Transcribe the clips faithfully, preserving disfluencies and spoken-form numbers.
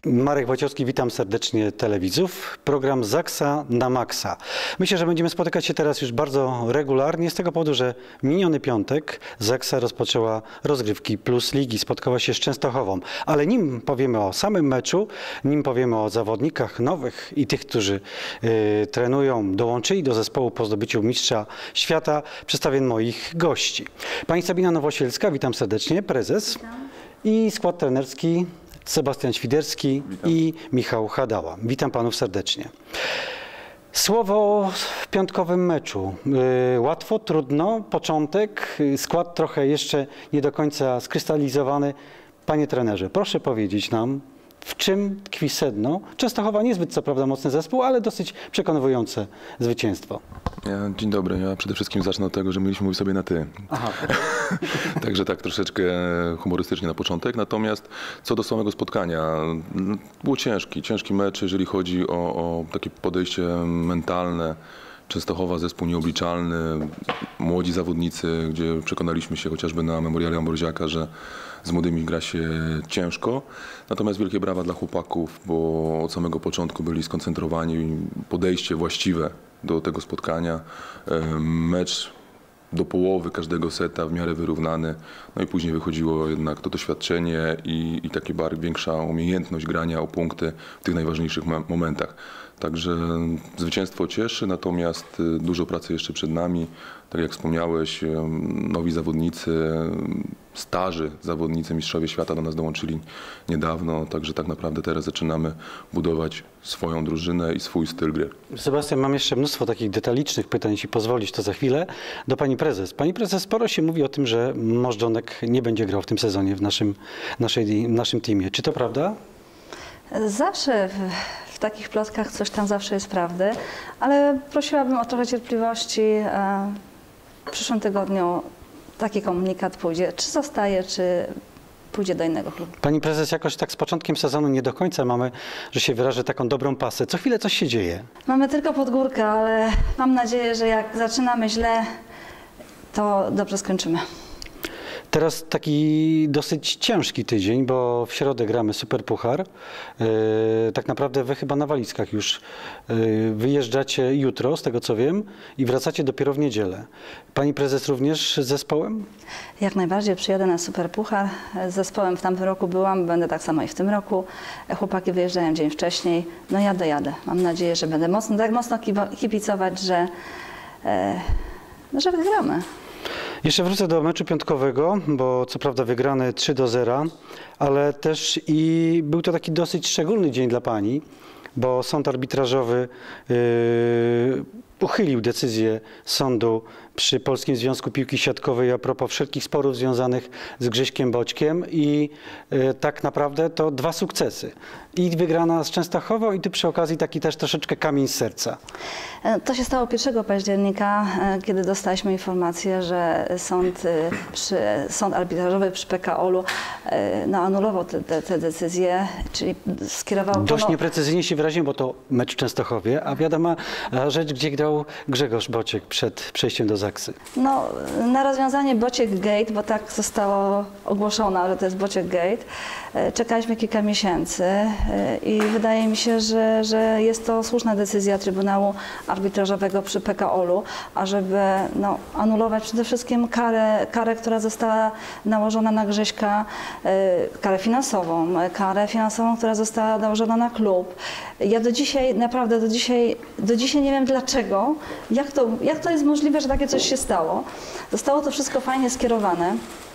Marek Wojciechowski, witam serdecznie telewidzów. Program Zaksa na Maksa. Myślę, że będziemy spotykać się teraz już bardzo regularnie z tego powodu, że miniony piątek Zaksa rozpoczęła rozgrywki Plus Ligi. Spotkała się z Częstochową. Ale nim powiemy o samym meczu, nim powiemy o zawodnikach nowych i tych, którzy y, trenują, dołączyli do zespołu po zdobyciu mistrza świata, przedstawię moich gości. Pani Sabina Nowosielska, witam serdecznie, prezes. Witam. I skład trenerski Sebastian Świderski Witam. I Michał Hadała. Witam panów serdecznie. Słowo w piątkowym meczu. Yy, łatwo, trudno, początek, skład trochę jeszcze nie do końca skrystalizowany. Panie trenerze, proszę powiedzieć nam, w czym tkwi sedno? Częstochowa niezbyt co prawda mocny zespół, ale dosyć przekonujące zwycięstwo. Ja, dzień dobry. Ja przede wszystkim zacznę od tego, że mieliśmy mówić sobie na ty. Aha. Także tak troszeczkę humorystycznie na początek. Natomiast co do samego spotkania, było ciężki, ciężki mecz, jeżeli chodzi o, o takie podejście mentalne. Częstochowa, zespół nieobliczalny, młodzi zawodnicy, gdzie przekonaliśmy się chociażby na Memoriale Ambroziaka, że z młodymi gra się ciężko. Natomiast wielkie brawa dla chłopaków, bo od samego początku byli skoncentrowani, podejście właściwe do tego spotkania. Mecz do połowy każdego seta w miarę wyrównany. No i później wychodziło jednak to doświadczenie i, i takie bardziej większa umiejętność grania o punkty w tych najważniejszych momentach. Także zwycięstwo cieszy, natomiast dużo pracy jeszcze przed nami. Tak jak wspomniałeś, nowi zawodnicy, starzy zawodnicy, mistrzowie świata do nas dołączyli niedawno, także tak naprawdę teraz zaczynamy budować swoją drużynę i swój styl gry. Sebastian, mam jeszcze mnóstwo takich detalicznych pytań, jeśli pozwolisz, to za chwilę. Do pani prezes. Pani prezes, sporo się mówi o tym, że Możdżonek nie będzie grał w tym sezonie w naszym, naszej, w naszym teamie. Czy to prawda? Zawsze w, w takich plotkach coś tam zawsze jest prawdy, ale prosiłabym o trochę cierpliwości. W przyszłym tygodniu taki komunikat pójdzie, czy zostaje, czy pójdzie do innego klubu. Pani prezes, jakoś tak z początkiem sezonu nie do końca mamy, że się wyrażę, taką dobrą pasę. Co chwilę coś się dzieje. Mamy tylko podgórkę, ale mam nadzieję, że jak zaczynamy źle, to dobrze skończymy. Teraz taki dosyć ciężki tydzień, bo w środę gramy Superpuchar. Yy, tak naprawdę wy chyba na walizkach już yy, wyjeżdżacie jutro, z tego co wiem, i wracacie dopiero w niedzielę. Pani prezes również z zespołem? Jak najbardziej przyjadę na Superpuchar. Z zespołem w tamtym roku byłam, będę tak samo i w tym roku. Chłopaki wyjeżdżają dzień wcześniej. No ja dojadę. Mam nadzieję, że będę mocno, tak mocno kibicować, że, yy, że wygramy. Jeszcze wrócę do meczu piątkowego, bo co prawda wygrany trzy do zera, ale też i był to taki dosyć szczególny dzień dla pani, bo sąd arbitrażowy yy, uchylił decyzję sądu przy Polskim Związku Piłki Siatkowej a propos wszelkich sporów związanych z Grześkiem Boćkiem i y, tak naprawdę to dwa sukcesy. I wygrana z Częstochową i tu przy okazji taki też troszeczkę kamień z serca. To się stało pierwszego października, kiedy dostaliśmy informację, że sąd, przy, sąd arbitrażowy przy P K O L-u no, anulował te, te, te decyzje, czyli skierował... Dość pono... nieprecyzyjnie się wyraziłem, bo to mecz w Częstochowie, a wiadoma rzecz, gdzie grał Grzegorz Bociek przed przejściem do Zaksy. No, na rozwiązanie Bociek Gate, bo tak zostało ogłoszone, że to jest Bociek Gate, czekaliśmy kilka miesięcy i wydaje mi się, że, że jest to słuszna decyzja Trybunału Arbitrażowego przy P K O L-u, ażeby no, anulować przede wszystkim karę, karę, która została nałożona na Grześka, karę finansową, karę finansową, która została nałożona na klub. Ja do dzisiaj, naprawdę do dzisiaj, do dzisiaj nie wiem dlaczego, jak to, jak to jest możliwe, że takie coś się stało. Zostało to wszystko fajnie skierowane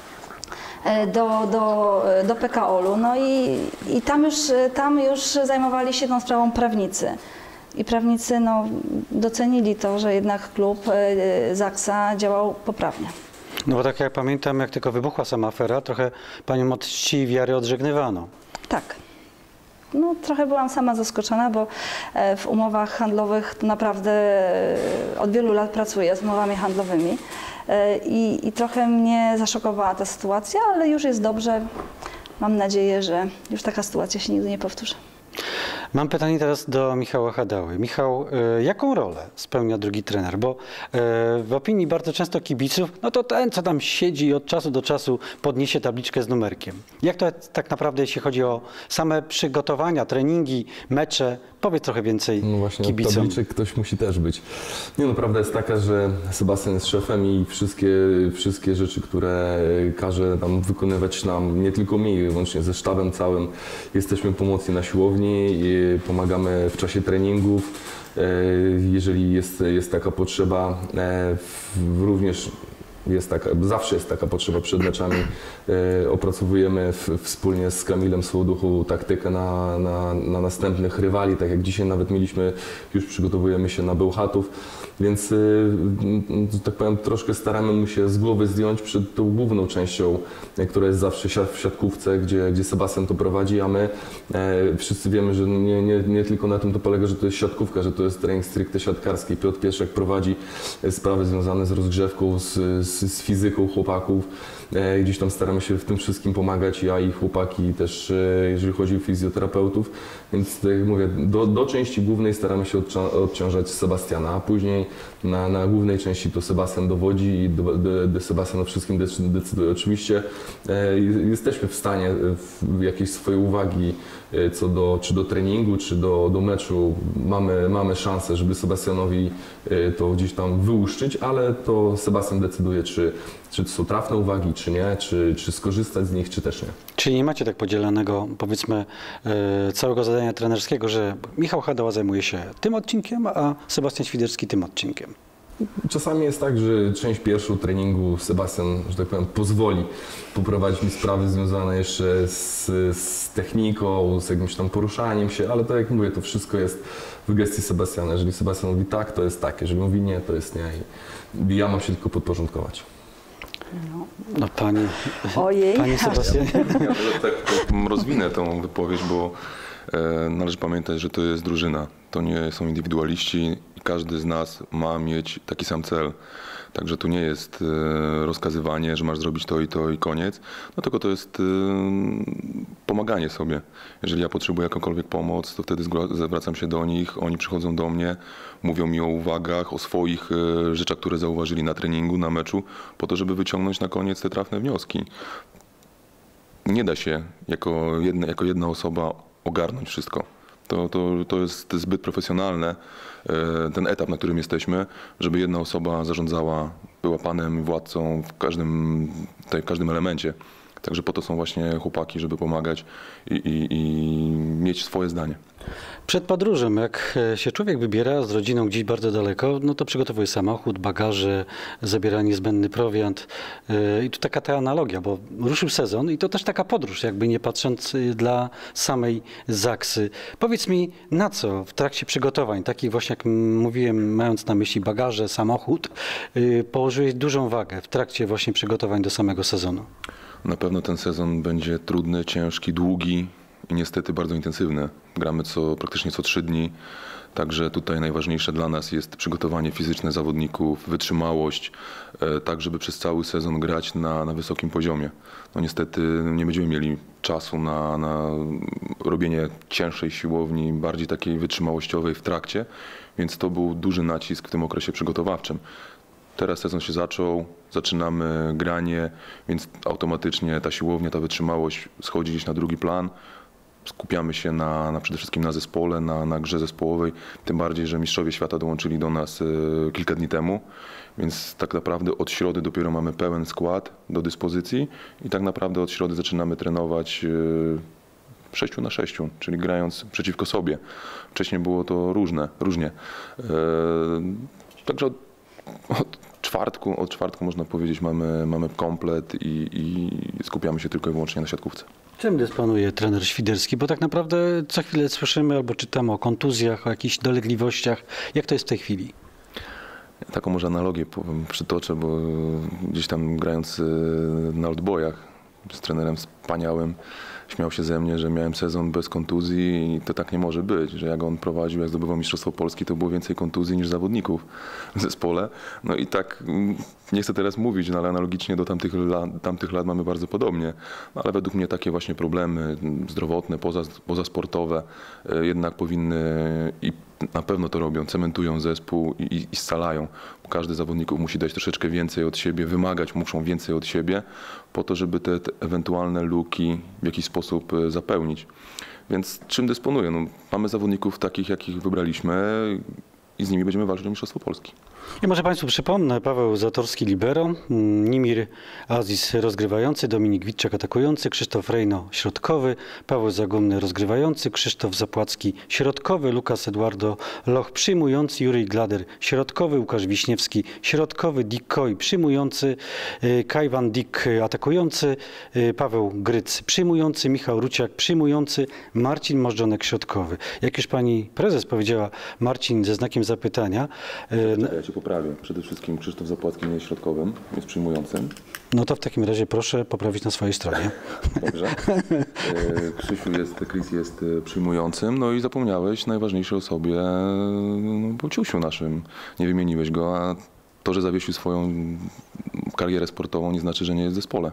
do, do, do P K O L-u, no i, i tam, już, tam już zajmowali się tą sprawą prawnicy. I prawnicy no, docenili to, że jednak klub Zaksa działał poprawnie. No bo tak jak pamiętam, jak tylko wybuchła sama afera, trochę panią od czci i wiary odżegnywano. Tak. No, trochę byłam sama zaskoczona, bo w umowach handlowych naprawdę od wielu lat pracuję z umowami handlowymi i, i trochę mnie zaszokowała ta sytuacja, ale już jest dobrze. Mam nadzieję, że już taka sytuacja się nigdy nie powtórzy. Mam pytanie teraz do Michała Hadały. Michał, y, jaką rolę spełnia drugi trener? Bo y, w opinii bardzo często kibiców, no to ten, co tam siedzi i od czasu do czasu podniesie tabliczkę z numerkiem. Jak to tak naprawdę, jeśli chodzi o same przygotowania, treningi, mecze? Powiedz trochę więcej No właśnie, kibicom. tabliczek ktoś musi też być. Nie no, prawda jest taka, że Sebastian jest szefem i wszystkie, wszystkie rzeczy, które każe nam wykonywać nam, nie tylko mi, łącznie ze sztabem całym, jesteśmy pomocni na siłowni, i pomagamy w czasie treningów, jeżeli jest, jest taka potrzeba, również jest taka, zawsze jest taka potrzeba przed meczami. E, opracowujemy w, wspólnie z Kamilem Słoduchu taktykę na, na, na następnych rywali, tak jak dzisiaj nawet mieliśmy, już przygotowujemy się na Bełchatów, więc e, tak powiem, troszkę staramy się z głowy zdjąć przed tą główną częścią, e, która jest zawsze siat, w siatkówce, gdzie, gdzie Sebastian to prowadzi, a my e, wszyscy wiemy, że nie, nie, nie tylko na tym to polega, że to jest siatkówka, że to jest trening stricte siatkarski. Piotr Pieszek prowadzi sprawy związane z rozgrzewką, z, z z fizyką chłopaków. Gdzieś tam staramy się w tym wszystkim pomagać, ja i chłopaki też, jeżeli chodzi o fizjoterapeutów. Więc tak jak mówię, do, do części głównej staramy się odciążać Sebastiana, a później na, na głównej części to Sebastian dowodzi i do, do, do Sebastian o wszystkim decyduje. Oczywiście e, jesteśmy w stanie w jakieś swoje uwagi co do, czy do treningu, czy do, do meczu, mamy, mamy szansę, żeby Sebastianowi to gdzieś tam wyłuszczyć, ale to Sebastian decyduje, czy, czy to są trafne uwagi, czy nie, czy, czy skorzystać z nich, czy też nie. Czyli nie macie tak podzielonego, powiedzmy, całego zadania trenerskiego, że Michał Hadała zajmuje się tym odcinkiem, a Sebastian Świderski tym odcinkiem. Czasami jest tak, że część pierwszą treningu Sebastian, że tak powiem, pozwoli poprowadzić mi sprawy związane jeszcze z, z techniką, z jakimś tam poruszaniem się, ale tak jak mówię, to wszystko jest w gestii Sebastiana. Jeżeli Sebastian mówi tak, to jest tak, jeżeli mówi nie, to jest nie i ja mam się tylko podporządkować. No, no pani, Ojej. Panie Sebastianie. Ja tak rozwinę tą wypowiedź, bo e, należy pamiętać, że to jest drużyna. To nie są indywidualiści i każdy z nas ma mieć taki sam cel. Także tu nie jest e, rozkazywanie, że masz zrobić to i to i koniec, no tylko to jest e, pomaganie sobie. Jeżeli ja potrzebuję jakąkolwiek pomoc, to wtedy zwracam się do nich, oni przychodzą do mnie, mówią mi o uwagach, o swoich e, rzeczach, które zauważyli na treningu, na meczu, po to, żeby wyciągnąć na koniec te trafne wnioski. Nie da się jako jedna, jako jedna osoba ogarnąć wszystko. To, to, to jest zbyt profesjonalne, ten etap, na którym jesteśmy, żeby jedna osoba zarządzała, była panem i władcą w każdym, tutaj, w każdym elemencie. Także po to są właśnie chłopaki, żeby pomagać i, i, i mieć swoje zdanie. Przed podróżą, jak się człowiek wybiera z rodziną gdzieś bardzo daleko, no to przygotowuje samochód, bagaże, zabiera niezbędny prowiant. I tu taka ta analogia, bo ruszył sezon i to też taka podróż, jakby nie patrząc dla samej Zaksy. Powiedz mi, na co w trakcie przygotowań, takich właśnie jak mówiłem, mając na myśli bagaże, samochód, położyłeś dużą wagę w trakcie właśnie przygotowań do samego sezonu? Na pewno ten sezon będzie trudny, ciężki, długi i niestety bardzo intensywny. Gramy co, praktycznie co trzy dni, także tutaj najważniejsze dla nas jest przygotowanie fizyczne zawodników, wytrzymałość, tak żeby przez cały sezon grać na, na wysokim poziomie. No niestety nie będziemy mieli czasu na, na robienie cięższej siłowni, bardziej takiej wytrzymałościowej w trakcie, więc to był duży nacisk w tym okresie przygotowawczym. Teraz sezon się zaczął, zaczynamy granie, więc automatycznie ta siłownia, ta wytrzymałość schodzi gdzieś na drugi plan. Skupiamy się na, na przede wszystkim na zespole, na, na grze zespołowej, tym bardziej, że mistrzowie świata dołączyli do nas y, kilka dni temu, więc tak naprawdę od środy dopiero mamy pełen skład do dyspozycji i tak naprawdę od środy zaczynamy trenować y, sześciu na sześciu, czyli grając przeciwko sobie. Wcześniej było to różne, różnie. Y, także od, od czwartku, od czwartku można powiedzieć mamy, mamy komplet i, i skupiamy się tylko i wyłącznie na siatkówce. Czym dysponuje trener Świderski? Bo tak naprawdę co chwilę słyszymy albo czytamy o kontuzjach, o jakichś dolegliwościach. Jak to jest w tej chwili? Taką może analogię powiem, przytoczę, bo gdzieś tam grając na oldboyach z trenerem wspaniałym śmiał się ze mnie, że miałem sezon bez kontuzji i to tak nie może być, że jak on prowadził, jak zdobywał Mistrzostwo Polski, to było więcej kontuzji niż zawodników w zespole. No i tak nie chcę teraz mówić, no ale analogicznie do tamtych lat, tamtych lat mamy bardzo podobnie, no ale według mnie takie właśnie problemy zdrowotne, poza, pozasportowe jednak powinny i na pewno to robią, cementują zespół i, i scalają. Każdy z zawodników musi dać troszeczkę więcej od siebie, wymagać muszą więcej od siebie po to, żeby te, te ewentualne luki w jakiś sposób zapełnić. Więc czym dysponuję? No, mamy zawodników takich, jakich wybraliśmy i z nimi będziemy walczyć o Mistrzostwo Polski. I może Państwu przypomnę, Paweł Zatorski libero, Nimir Aziz rozgrywający, Dominik Witczak atakujący, Krzysztof Rejno środkowy, Paweł Zagumny rozgrywający, Krzysztof Zapłacki środkowy, Lukas Eduardo Loch przyjmujący, Jurij Glader środkowy, Łukasz Wiśniewski środkowy, Dick Coy przyjmujący, Kajwan Dick atakujący, Paweł Gryc przyjmujący, Michał Ruciak przyjmujący, Marcin Możdżonek środkowy. Jak już pani prezes powiedziała, Marcin ze znakiem zapytania. Ja cię poprawię. Przede wszystkim Krzysztof Zapłacki nie jest środkowym, jest przyjmującym. No to w takim razie proszę poprawić na swojej stronie. Dobrze. Krzysiu jest, Chris jest przyjmującym, no i zapomniałeś najważniejszej osobie, no, Bociusiu naszym. Nie wymieniłeś go, a to, że zawiesił swoją karierę sportową, nie znaczy, że nie jest w zespole.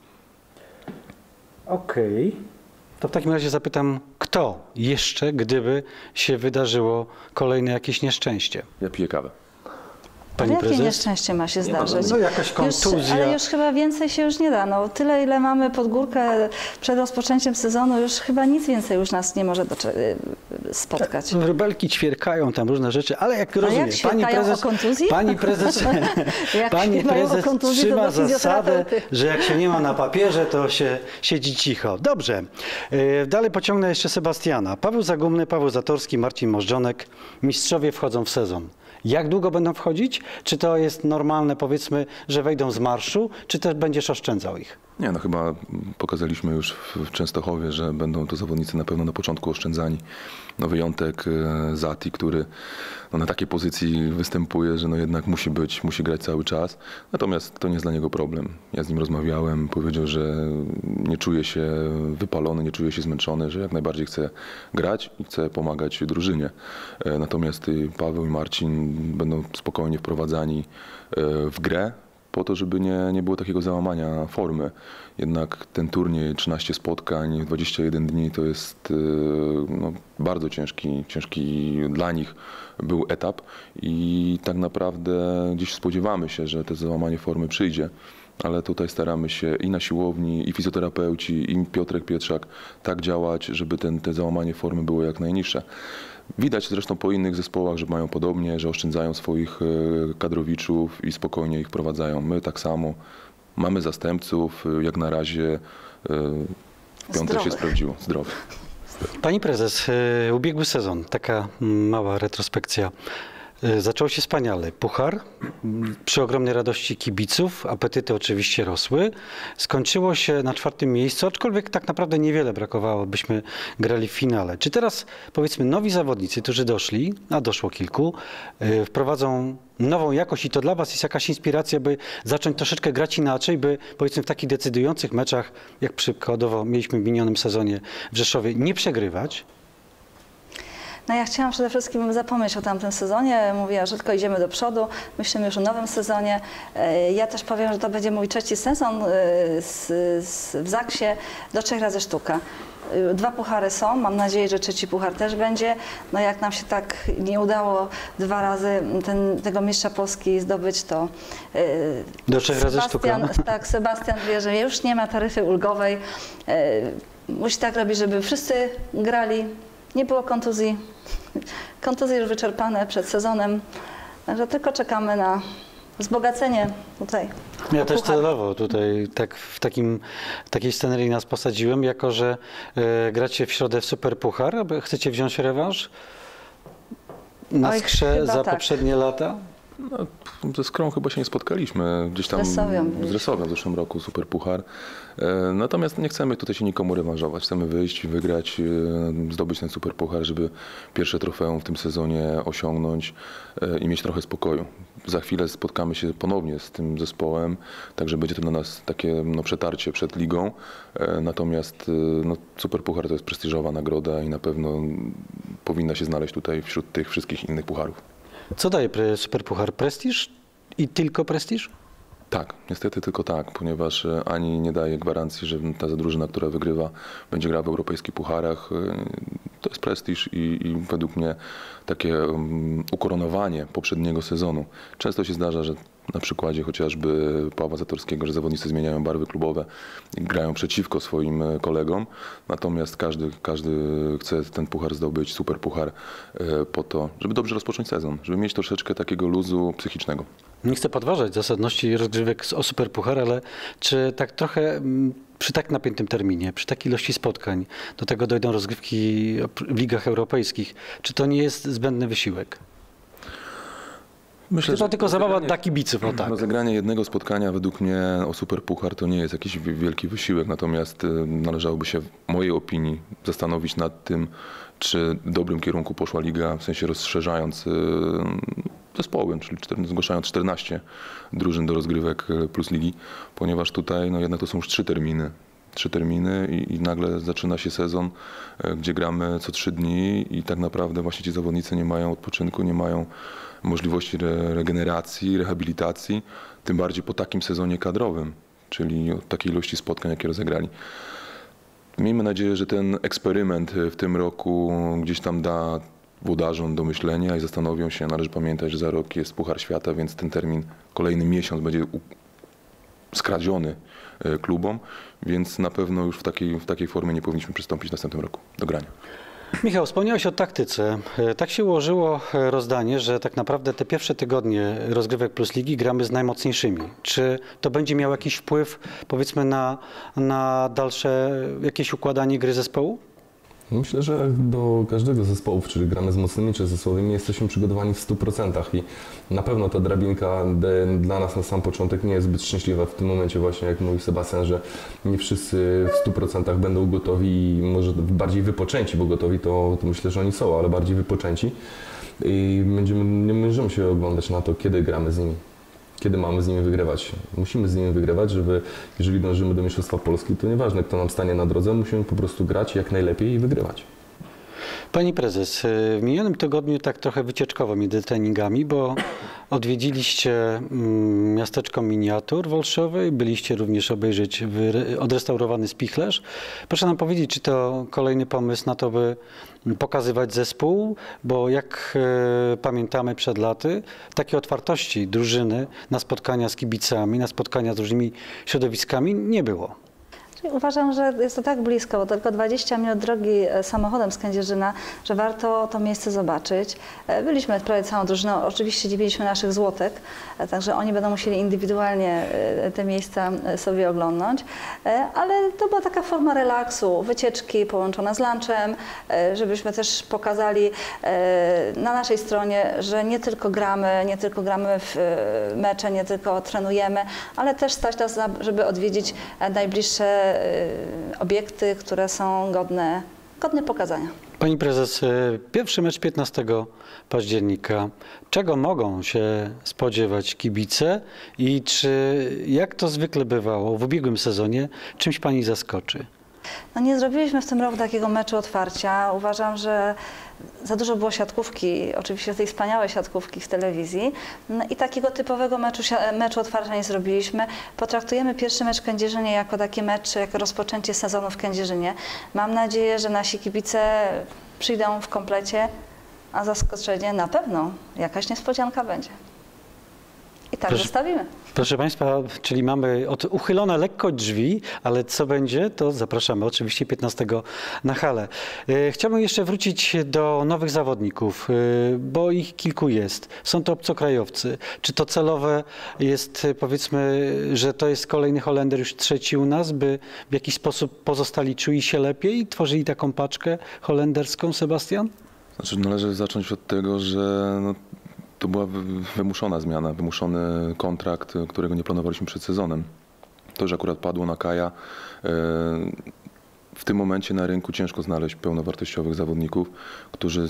Okej. Okay. To w takim razie zapytam, kto jeszcze, gdyby się wydarzyło kolejne jakieś nieszczęście? Ja piję kawę. Pani Jakie prezes? nieszczęście ma się zdarzyć? No jakaś kontuzja. Już, ale już chyba więcej się już nie da. No, tyle, ile mamy pod górkę przed rozpoczęciem sezonu, już chyba nic więcej już nas nie może spotkać. Wróbelki ćwierkają tam różne rzeczy, ale jak rozumiem, jak pani prezes, o kontuzji? pani prezes, jak pani prezes kontuzji, trzyma to do zasadę, że jak się nie ma na papierze, to się siedzi cicho. Dobrze. Dalej pociągnę jeszcze Sebastiana. Paweł Zagumny, Paweł Zatorski, Marcin Możdżonek. Mistrzowie wchodzą w sezon. Jak długo będą wchodzić? Czy to jest normalne, powiedzmy, że wejdą z marszu, czy też będziesz oszczędzał ich? Nie, no chyba pokazaliśmy już w Częstochowie, że będą to zawodnicy na pewno na początku oszczędzani. No wyjątek Zati, który no na takiej pozycji występuje, że no jednak musi być, musi grać cały czas. Natomiast to nie jest dla niego problem. Ja z nim rozmawiałem, powiedział, że nie czuje się wypalony, nie czuje się zmęczony, że jak najbardziej chce grać i chce pomagać drużynie. Natomiast Paweł i Marcin będą spokojnie wprowadzani w grę, po to, żeby nie, nie było takiego załamania formy. Jednak ten turniej, trzynaście spotkań, dwadzieścia jeden dni to jest no, bardzo ciężki, ciężki dla nich był etap i tak naprawdę gdzieś spodziewamy się, że to załamanie formy przyjdzie. Ale tutaj staramy się i na siłowni, i fizjoterapeuci, i Piotrek Pietrzak tak działać, żeby ten, te załamanie formy było jak najniższe. Widać zresztą po innych zespołach, że mają podobnie, że oszczędzają swoich kadrowiczów i spokojnie ich wprowadzają. My tak samo. Mamy zastępców, jak na razie w piątek się sprawdziło. Zdrowy. Pani prezes, ubiegły sezon, taka mała retrospekcja. Zaczęło się wspaniale. Puchar, przy ogromnej radości kibiców, apetyty oczywiście rosły. Skończyło się na czwartym miejscu, aczkolwiek tak naprawdę niewiele brakowało, byśmy grali w finale. Czy teraz, powiedzmy, nowi zawodnicy, którzy doszli, a doszło kilku, wprowadzą nową jakość i to dla was jest jakaś inspiracja, by zacząć troszeczkę grać inaczej, by powiedzmy w takich decydujących meczach, jak przykładowo mieliśmy w minionym sezonie w Rzeszowie, nie przegrywać? No ja chciałam przede wszystkim zapomnieć o tamtym sezonie. Mówiła, że tylko idziemy do przodu. Myślimy już o nowym sezonie. Ja też powiem, że to będzie mój trzeci sezon z, z, w Zaksie do trzech razy sztuka. Dwa puchary są, mam nadzieję, że trzeci puchar też będzie. No jak nam się tak nie udało dwa razy ten, tego mistrza Polski zdobyć, to do trzech razy sztuka. Tak, Sebastian wie, że już nie ma taryfy ulgowej. Musi tak robić, żeby wszyscy grali. Nie było kontuzji. Kontuzje już wyczerpane przed sezonem. Także tylko czekamy na wzbogacenie tutaj. Ja też celowo tutaj tak w takim, takiej scenerii nas posadziłem, jako że e, gracie w środę w Superpuchar. Chcecie wziąć rewanż na Oj, Skrze za tak. poprzednie lata? No, ze Skrą chyba się nie spotkaliśmy. Gdzieś tam z Resowią w zeszłym roku Superpuchar. Natomiast nie chcemy tutaj się nikomu rewanżować. Chcemy wyjść, wygrać, zdobyć ten Superpuchar, żeby pierwsze trofeum w tym sezonie osiągnąć i mieć trochę spokoju. Za chwilę spotkamy się ponownie z tym zespołem, także będzie to dla nas takie no, przetarcie przed ligą. Natomiast no, Superpuchar to jest prestiżowa nagroda i na pewno powinna się znaleźć tutaj wśród tych wszystkich innych pucharów. Co daje Superpuchar? Prestiż i tylko prestiż? Tak, niestety tylko tak, ponieważ e, ani nie daje gwarancji, że ta drużyna, która wygrywa, będzie grała w europejskich pucharach. E, To jest prestiż i, i według mnie takie um, ukoronowanie poprzedniego sezonu. Często się zdarza, że na przykładzie chociażby Pawła Zatorskiego, że zawodnicy zmieniają barwy klubowe i grają przeciwko swoim kolegom, natomiast każdy, każdy chce ten puchar zdobyć, super puchar, e, po to, żeby dobrze rozpocząć sezon, żeby mieć troszeczkę takiego luzu psychicznego. Nie chcę podważać zasadności rozgrywek o Superpuchar, ale czy tak trochę mm, przy tak napiętym terminie, przy takiej ilości spotkań, do tego dojdą rozgrywki w ligach europejskich, czy to nie jest zbędny wysiłek? Myślę, Czy to tylko zabawa dla kibiców, o tak. Rozegranie jednego spotkania według mnie o Superpuchar to nie jest jakiś wielki wysiłek, natomiast należałoby się w mojej opinii zastanowić nad tym, czy w dobrym kierunku poszła liga, w sensie rozszerzając zespoły, czyli zgłaszając czternaście drużyn do rozgrywek plus ligi, ponieważ tutaj no jednak to są już trzy terminy. Trzy terminy i, i nagle zaczyna się sezon, gdzie gramy co trzy dni i tak naprawdę właśnie ci zawodnicy nie mają odpoczynku, nie mają możliwości re, regeneracji, rehabilitacji, tym bardziej po takim sezonie kadrowym, czyli od takiej ilości spotkań, jakie rozegrali. Miejmy nadzieję, że ten eksperyment w tym roku gdzieś tam da włodarzom do myślenia i zastanowią się. Należy pamiętać, że za rok jest Puchar Świata, więc ten termin, kolejny miesiąc będzie skradziony klubom, więc na pewno już w takiej, w takiej formie nie powinniśmy przystąpić w następnym roku do grania. Michał, wspomniałeś o taktyce. Tak się ułożyło rozdanie, że tak naprawdę te pierwsze tygodnie rozgrywek plus ligi gramy z najmocniejszymi. Czy to będzie miało jakiś wpływ, powiedzmy, na, na dalsze jakieś układanie gry zespołu? Myślę, że do każdego zespołu, czyli gramy z mocnymi czy ze słabymi, jesteśmy przygotowani w stu procentach i na pewno ta drabinka dla nas na sam początek nie jest zbyt szczęśliwa w tym momencie właśnie, jak mówił Sebastian, że nie wszyscy w stu procentach będą gotowi i może bardziej wypoczęci, bo gotowi to, to myślę, że oni są, ale bardziej wypoczęci i będziemy, nie możemy się oglądać na to, kiedy gramy z nimi. Kiedy mamy z nimi wygrywać. Musimy z nimi wygrywać, żeby, jeżeli dążymy do Mistrzostwa Polski, to nieważne, kto nam stanie na drodze, musimy po prostu grać jak najlepiej i wygrywać. Pani prezes, w minionym tygodniu tak trochę wycieczkowo między treningami, bo odwiedziliście miasteczko miniatur w Olszowej, byliście również obejrzeć odrestaurowany spichlerz. Proszę nam powiedzieć, czy to kolejny pomysł na to, by pokazywać zespół, bo jak e, pamiętamy przed laty, takiej otwartości drużyny na spotkania z kibicami, na spotkania z różnymi środowiskami nie było. Uważam, że jest to tak blisko, bo tylko dwadzieścia minut drogi samochodem z Kędzierzyna, że warto to miejsce zobaczyć. Byliśmy prawie całą drużyną, oczywiście nie mieliśmy naszych złotek, także oni będą musieli indywidualnie te miejsca sobie oglądnąć, ale to była taka forma relaksu, wycieczki połączona z lunchem, żebyśmy też pokazali na naszej stronie, że nie tylko gramy, nie tylko gramy w mecze, nie tylko trenujemy, ale też stać nas, żeby odwiedzić najbliższe obiekty, które są godne, godne pokazania. Pani prezes, pierwszy mecz piętnastego października. Czego mogą się spodziewać kibice i czy, jak to zwykle bywało w ubiegłym sezonie, czymś pani zaskoczy? No nie zrobiliśmy w tym roku takiego meczu otwarcia. Uważam, że za dużo było siatkówki, oczywiście tej wspaniałej siatkówki w telewizji no i takiego typowego meczu, meczu otwarcia nie zrobiliśmy. Potraktujemy pierwszy mecz w Kędzierzynie jako taki mecz, jako rozpoczęcie sezonu w Kędzierzynie. Mam nadzieję, że nasi kibice przyjdą w komplecie, a zaskoczenie na pewno jakaś niespodzianka będzie. I tak Proszę. zostawimy. Proszę Państwa, czyli mamy od uchylone lekko drzwi, ale co będzie, to zapraszamy oczywiście piętnastego na halę. Chciałbym jeszcze wrócić do nowych zawodników, bo ich kilku jest. Są to obcokrajowcy. Czy to celowe jest, powiedzmy, że to jest kolejny Holender, już trzeci u nas, by w jakiś sposób pozostali czuli się lepiej i tworzyli taką paczkę holenderską, Sebastian? Znaczy, należy zacząć od tego, że no, to była wymuszona zmiana, wymuszony kontrakt, którego nie planowaliśmy przed sezonem. To, że akurat padło na Kaja, w tym momencie na rynku ciężko znaleźć pełnowartościowych zawodników, którzy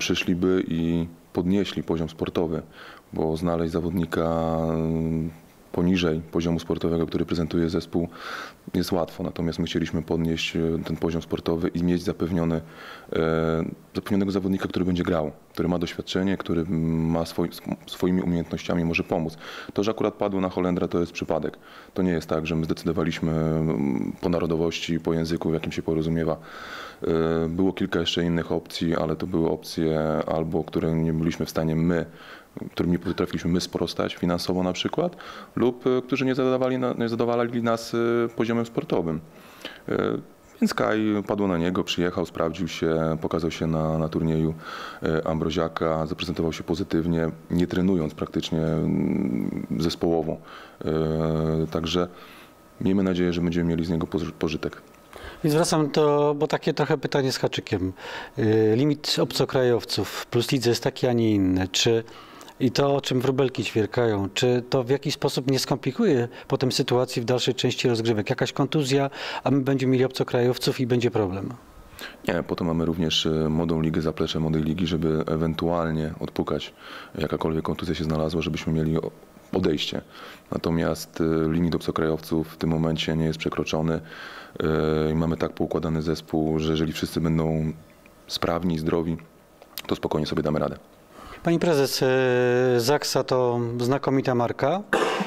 przyszliby i podnieśli poziom sportowy, bo znaleźć zawodnika poniżej poziomu sportowego, który prezentuje zespół, jest łatwo. Natomiast my chcieliśmy podnieść ten poziom sportowy i mieć zapewniony, e, zapewnionego zawodnika, który będzie grał, który ma doświadczenie, który ma swoi, swoimi umiejętnościami może pomóc. To, że akurat padło na Holendra, to jest przypadek. To nie jest tak, że my zdecydowaliśmy po narodowości, po języku, w jakim się porozumiewa. E, było kilka jeszcze innych opcji, ale to były opcje albo, które nie byliśmy w stanie my, którym nie potrafiliśmy my sprostać finansowo na przykład, lub którzy nie zadawali, nie zadowalali nas poziomem sportowym. Więc Kaj padło na niego, przyjechał, sprawdził się, pokazał się na, na turnieju Ambroziaka, zaprezentował się pozytywnie, nie trenując praktycznie zespołowo. Także miejmy nadzieję, że będziemy mieli z niego pożytek. Więc wracam do, bo takie trochę pytanie z haczykiem. Limit obcokrajowców w Plus Lidze jest taki, a nie inny. Czy i to, o czym wróbelki ćwierkają, czy to w jakiś sposób nie skomplikuje potem sytuacji w dalszej części rozgrywek? Jakaś kontuzja, a my będziemy mieli obcokrajowców i będzie problem? Nie, po to mamy również młodą ligę, zaplecze młodej ligi, żeby ewentualnie odpukać, jakakolwiek kontuzja się znalazła, żebyśmy mieli odejście. Natomiast limit obcokrajowców w tym momencie nie jest przekroczony i mamy tak poukładany zespół, że jeżeli wszyscy będą sprawni, zdrowi, to spokojnie sobie damy radę. Pani prezes, Zaksa to znakomita marka,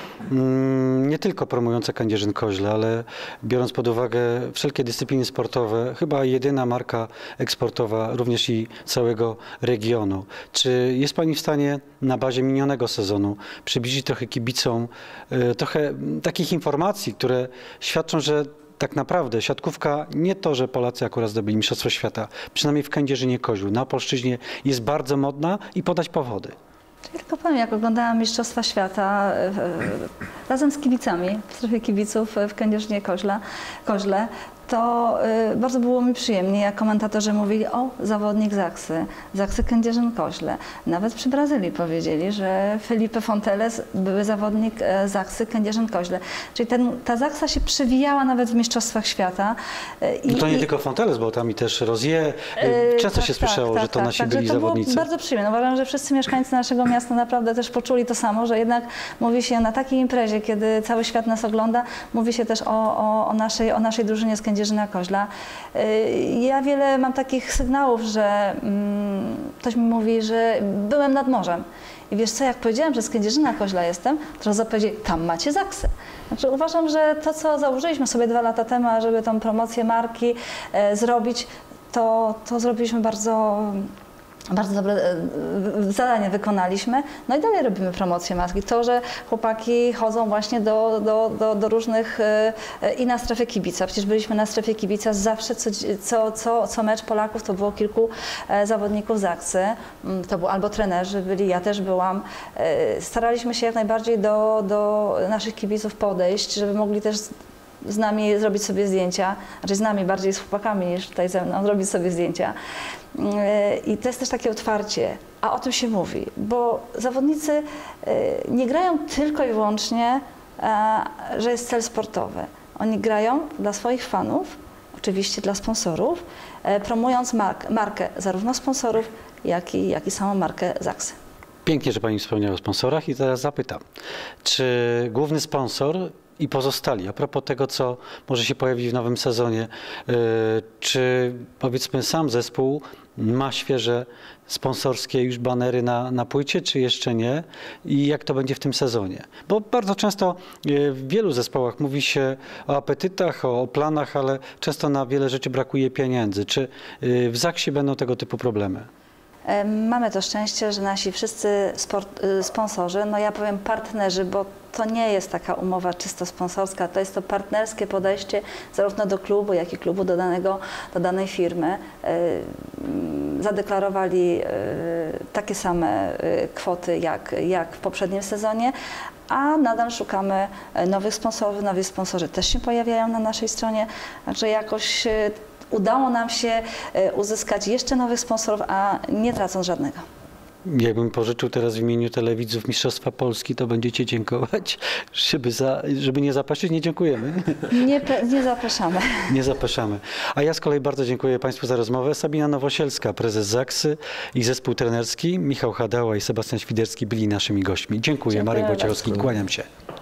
nie tylko promująca Kędzierzyn-Koźle, ale biorąc pod uwagę wszelkie dyscypliny sportowe, chyba jedyna marka eksportowa również i całego regionu. Czy jest Pani w stanie na bazie minionego sezonu przybliżyć trochę kibicom trochę takich informacji, które świadczą, że tak naprawdę siatkówka nie to, że Polacy akurat zdobyli Mistrzostwo Świata, przynajmniej w Kędzierzynie-Koźlu, na Opolszczyźnie jest bardzo modna i podać powody. Ja tylko powiem, jak oglądałam Mistrzostwa Świata razem z kibicami, w strefie kibiców w Kędzierzynie-Koźle, Koźle, to y, bardzo było mi przyjemnie, jak komentatorzy mówili: o, zawodnik Zaksy, Zaksy Kędzierzyn-Koźle. Nawet przy Brazylii powiedzieli, że Felipe Fonteles, były zawodnik e, Zaksy Kędzierzyn-Koźle. Czyli ten, ta Zaksa się przewijała nawet w Mistrzostwach Świata. Y, i, no to nie i, tylko Fonteles, bo tam i też Rozier. Yy, Często tak, się słyszało, tak, że to tak, nasi tak, byli to zawodnicy. Było bardzo przyjemne. Uważam, że wszyscy mieszkańcy naszego miasta naprawdę też poczuli to samo, że jednak mówi się na takiej imprezie, kiedy cały świat nas ogląda, mówi się też o, o, o, naszej, o naszej drużynie z Kędzierzyna-Koźla. Ja wiele mam takich sygnałów, że mm, ktoś mi mówi, że byłem nad morzem. I wiesz co, jak powiedziałem, że z Kędzierzyna-Koźla jestem, to zapowiedzieli: tam macie Zaksę. Znaczy, uważam, że to, co założyliśmy sobie dwa lata temu, żeby tą promocję marki e, zrobić, to, to zrobiliśmy bardzo... Bardzo dobre zadanie wykonaliśmy, no i dalej robimy promocję marki. To, że chłopaki chodzą właśnie do, do, do, do różnych i na strefę kibica. Przecież byliśmy na strefie kibica zawsze, co, co, co, co mecz Polaków to było kilku zawodników Zaksy. To był albo trenerzy byli, ja też byłam. Staraliśmy się jak najbardziej do, do naszych kibiców podejść, żeby mogli też z nami zrobić sobie zdjęcia, znaczy z nami bardziej z chłopakami niż tutaj ze mną, zrobić sobie zdjęcia. I to jest też takie otwarcie, a o tym się mówi, bo zawodnicy nie grają tylko i wyłącznie, że jest cel sportowy. Oni grają dla swoich fanów, oczywiście dla sponsorów, promując mark, markę zarówno sponsorów, jak i, jak i samą markę Zaksy. Pięknie, że Pani wspomniała o sponsorach i teraz zapytam, czy główny sponsor i pozostali, a propos tego, co może się pojawić w nowym sezonie, czy powiedzmy sam zespół ma świeże sponsorskie już banery na, na płycie, czy jeszcze nie? I jak to będzie w tym sezonie? Bo bardzo często w wielu zespołach mówi się o apetytach, o, o planach, ale często na wiele rzeczy brakuje pieniędzy. Czy w Zaksie będą tego typu problemy? Mamy to szczęście, że nasi wszyscy sport, sponsorzy, no ja powiem partnerzy, bo to nie jest taka umowa czysto sponsorska, to jest to partnerskie podejście zarówno do klubu, jak i klubu do, danego, do danej firmy. Zadeklarowali takie same kwoty jak, jak w poprzednim sezonie, a nadal szukamy nowych sponsorów. Nowi sponsorzy też się pojawiają na naszej stronie, także jakoś udało nam się uzyskać jeszcze nowych sponsorów, a nie tracąc żadnego. Jakbym pożyczył teraz w imieniu telewidzów Mistrzostwa Polski, to będziecie dziękować, żeby, za, żeby nie zaprosić. Nie dziękujemy. Nie, nie zapraszamy. Nie zapraszamy. A ja z kolei bardzo dziękuję Państwu za rozmowę. Sabina Nowosielska, prezes Zaksy i zespół trenerski, Michał Hadała i Sebastian Świderski byli naszymi gośćmi. Dziękuję. Dziękuję Marek bardzo. Wojciechowski, kłaniam się.